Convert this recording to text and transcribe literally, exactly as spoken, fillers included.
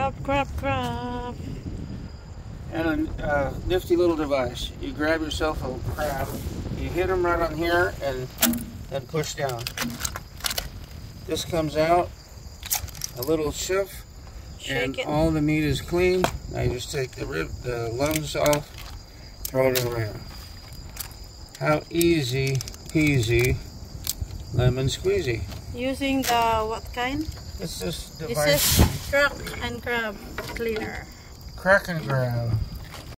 crab, crab, crab. And a uh, nifty little device. You grab yourself a crab, you hit them right on here, and then push down. This comes out, a little shift, and it. all the meat is clean. Now you just take the rib, the lungs off, throw it around. How easy peasy lemon squeezy. Using the what kind? It's this This device. is crack and crab cleaner. Crack and grab.